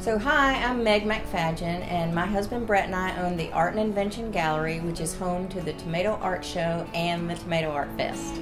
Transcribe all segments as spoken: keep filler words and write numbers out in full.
So hi, I'm Meg McFadgen, and my husband Brett and I own the Art and Invention Gallery, which is home to the Tomato Art Show and the Tomato Art Fest.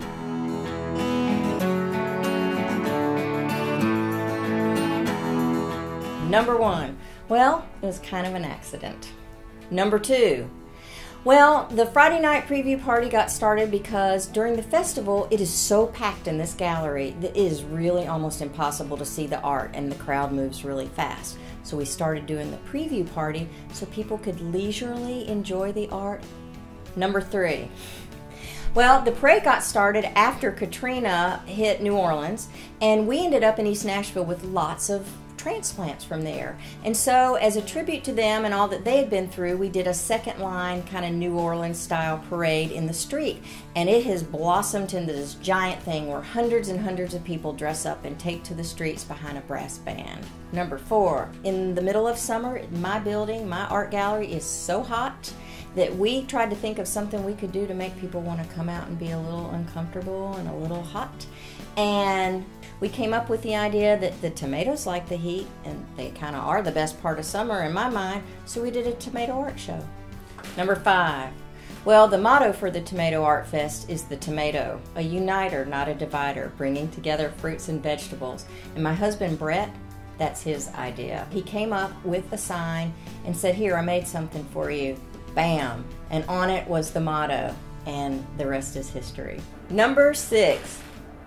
Number one, well, it was kind of an accident. Number two, well, the Friday night preview party got started because during the festival it is so packed in this gallery that it is really almost impossible to see the art, and the crowd moves really fast. So we started doing the preview party so people could leisurely enjoy the art. Number three, well, the parade got started after Katrina hit New Orleans, and we ended up in East Nashville with lots of transplants from there. And so as a tribute to them and all that they had been through, we did a second line kind of New Orleans style parade in the street, and it has blossomed into this giant thing where hundreds and hundreds of people dress up and take to the streets behind a brass band. Number four, in the middle of summer, my building, my art gallery is so hot that we tried to think of something we could do to make people want to come out and be a little uncomfortable and a little hot. And we came up with the idea that the tomatoes like the heat, and they kind of are the best part of summer in my mind, so we did a tomato art show. Number five, well, the motto for the Tomato Art Fest is the tomato, a uniter, not a divider, bringing together fruits and vegetables. And my husband Brett, that's his idea. He came up with a sign and said, "Here, I made something for you." Bam! And on it was the motto, and the rest is history. Number six.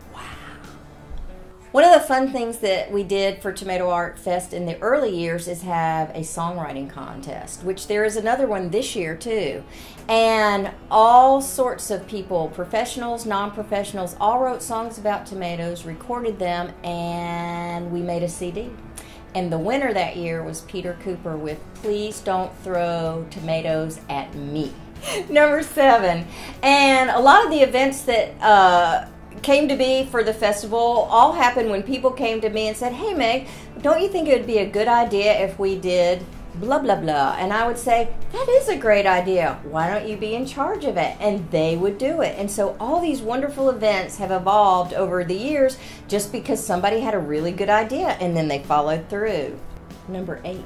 One of the fun things that we did for Tomato Art Fest in the early years is have a songwriting contest, which there is another one this year too. And all sorts of people, professionals, non-professionals, all wrote songs about tomatoes, recorded them, and we made a C D. And the winner that year was Peter Cooper with "Please Don't Throw Tomatoes at Me." Number seven. And a lot of the events that uh, came to be for the festival all happened when people came to me and said, "Hey Meg, don't you think it would be a good idea if we did blah blah blah?" And I would say, "That is a great idea. Why don't you be in charge of it?" And they would do it. And so all these wonderful events have evolved over the years just because somebody had a really good idea and then they followed through. Number eight.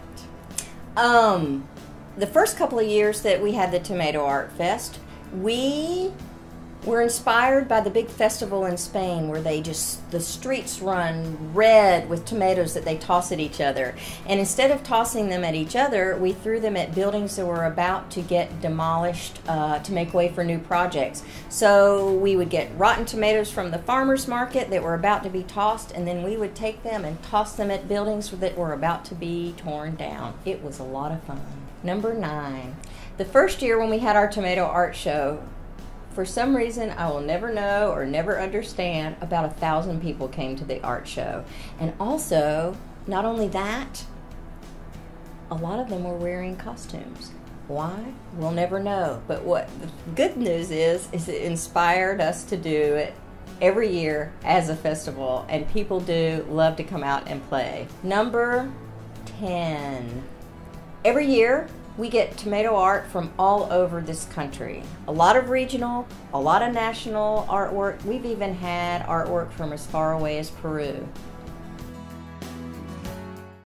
Um, the first couple of years that we had the Tomato Art Fest, we We're inspired by the big festival in Spain where they just, the streets run red with tomatoes that they toss at each other. And instead of tossing them at each other, we threw them at buildings that were about to get demolished uh, to make way for new projects. So we would get rotten tomatoes from the farmer's market that were about to be tossed, and then we would take them and toss them at buildings that were about to be torn down. It was a lot of fun. Number nine. The first year when we had our tomato art show, for some reason I will never know or never understand, about a thousand people came to the art show. And also, not only that, a lot of them were wearing costumes. Why? We'll never know. But what the good news is, is it inspired us to do it every year as a festival, and people do love to come out and play. Number ten. Every year, we get tomato art from all over this country. A lot of regional, a lot of national artwork. We've even had artwork from as far away as Peru.